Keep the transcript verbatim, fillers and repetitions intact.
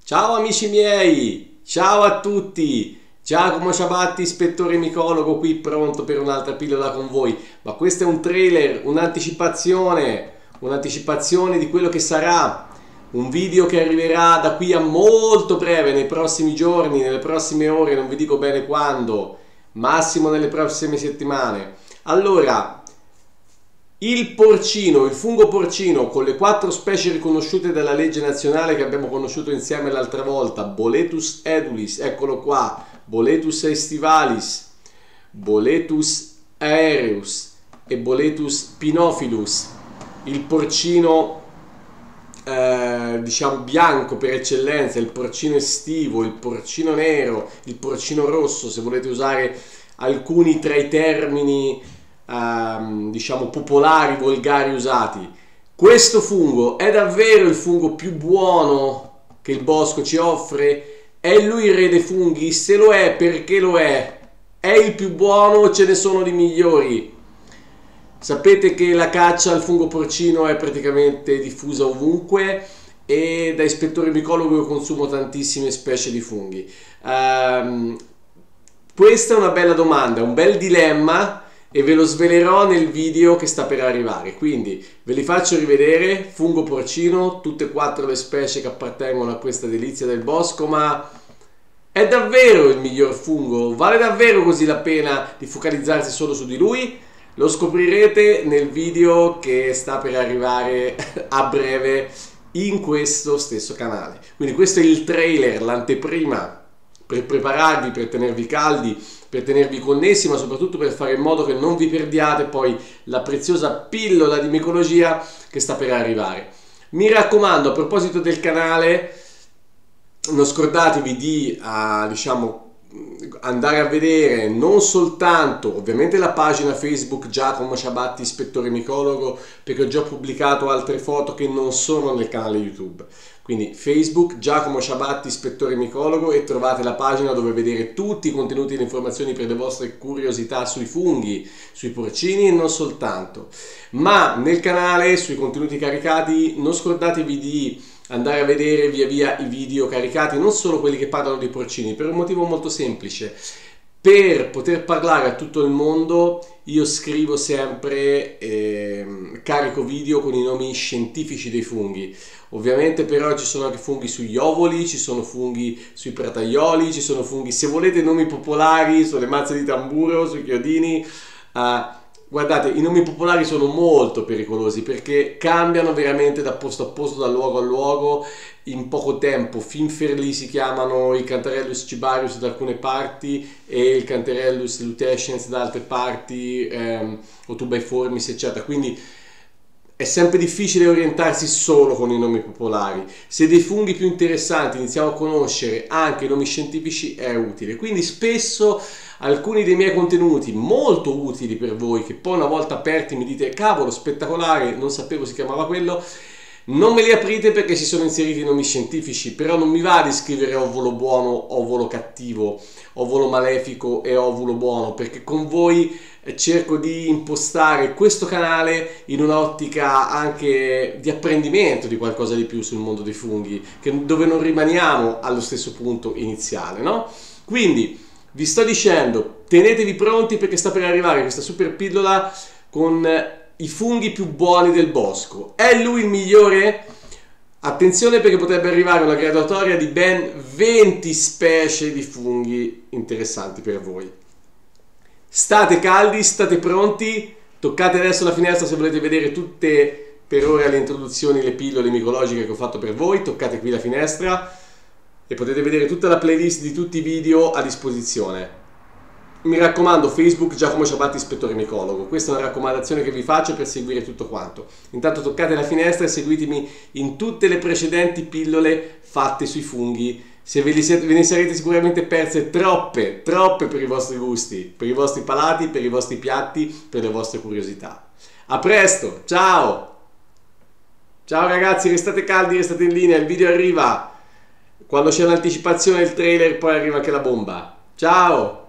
Ciao amici miei, ciao a tutti, Giacomo Ciabatti, ispettore micologo qui pronto per un'altra pillola con voi, ma questo è un trailer, un'anticipazione, un'anticipazione di quello che sarà un video che arriverà da qui a molto breve, nei prossimi giorni, nelle prossime ore, non vi dico bene quando, massimo nelle prossime settimane. Allora, il porcino, il fungo porcino con le quattro specie riconosciute dalla legge nazionale che abbiamo conosciuto insieme l'altra volta, Boletus edulis, eccolo qua, Boletus aestivalis, Boletus aereus e Boletus pinophilus, il porcino eh, diciamo bianco per eccellenza, il porcino estivo, il porcino nero, il porcino rosso, se volete usare alcuni tra i termini Uh, diciamo popolari, volgari usati. Questo fungo è davvero il fungo più buono che il bosco ci offre? È lui il re dei funghi? Se lo è, perché lo è? È il più buono? Ce ne sono di migliori? Sapete che la caccia al fungo porcino è praticamente diffusa ovunque e da ispettore micologo io consumo tantissime specie di funghi. Uh, questa è una bella domanda, un bel dilemma, e ve lo svelerò nel video che sta per arrivare, quindi ve li faccio rivedere. Fungo porcino, tutte e quattro le specie che appartengono a questa delizia del bosco, ma è davvero il miglior fungo? Vale davvero così la pena di focalizzarsi solo su di lui? Lo scoprirete nel video che sta per arrivare a breve in questo stesso canale. Quindi questo è il trailer, l'anteprima, per prepararvi, per tenervi caldi, per tenervi connessi, ma soprattutto per fare in modo che non vi perdiate poi la preziosa pillola di micologia che sta per arrivare. Mi raccomando, a proposito del canale, non scordatevi di uh, diciamo andare a vedere non soltanto ovviamente la pagina Facebook Giacomo Ciabatti ispettore micologo, perché ho già pubblicato altre foto che non sono nel canale YouTube. Quindi Facebook Giacomo Ciabatti ispettore micologo e trovate la pagina dove vedere tutti i contenuti e le informazioni per le vostre curiosità sui funghi, sui porcini e non soltanto. Ma nel canale, sui contenuti caricati, non scordatevi di andare a vedere via via i video caricati, non solo quelli che parlano dei porcini, per un motivo molto semplice. Per poter parlare a tutto il mondo io scrivo sempre, eh, carico video con i nomi scientifici dei funghi. Ovviamente però ci sono anche funghi sugli ovoli, ci sono funghi sui prataioli, ci sono funghi, se volete nomi popolari, sulle mazze di tamburo, sui chiodini. Uh, guardate, i nomi popolari sono molto pericolosi perché cambiano veramente da posto a posto, da luogo a luogo, in poco tempo. Finferli si chiamano il Cantarellus cibarius da alcune parti e il Cantarellus lutescens da altre parti, ehm, o tubaiformis eccetera, quindi è sempre difficile orientarsi solo con i nomi popolari. Se dei funghi più interessanti iniziamo a conoscere anche i nomi scientifici è utile, quindi spesso alcuni dei miei contenuti molto utili per voi, che poi una volta aperti mi dite cavolo spettacolare, non sapevo si chiamava quello, non me li aprite perché ci sono inseriti i nomi scientifici. Però non mi va di scrivere ovulo buono, ovulo cattivo, ovulo malefico e ovulo buono, perché con voi cerco di impostare questo canale in un'ottica anche di apprendimento di qualcosa di più sul mondo dei funghi, che, dove non rimaniamo allo stesso punto iniziale, no? Quindi vi sto dicendo, tenetevi pronti perché sta per arrivare questa super pillola con i funghi più buoni del bosco. È lui il migliore? Attenzione, perché potrebbe arrivare una graduatoria di ben venti specie di funghi interessanti per voi. State caldi, state pronti, toccate adesso la finestra se volete vedere tutte per ora le introduzioni, le pillole micologiche che ho fatto per voi. Toccate qui la finestra e potete vedere tutta la playlist di tutti i video a disposizione. Mi raccomando, Facebook Giacomo Ciabatti ispettore micologo, questa è una raccomandazione che vi faccio per seguire tutto quanto. Intanto toccate la finestra e seguitemi in tutte le precedenti pillole fatte sui funghi. Se ve, li siete, ve ne sarete sicuramente perse troppe, troppe per i vostri gusti, per i vostri palati, per i vostri piatti, per le vostre curiosità. A presto, ciao! Ciao ragazzi, restate caldi, restate in linea, il video arriva. Quando c'è l'anticipazione, il trailer, poi arriva anche la bomba. Ciao!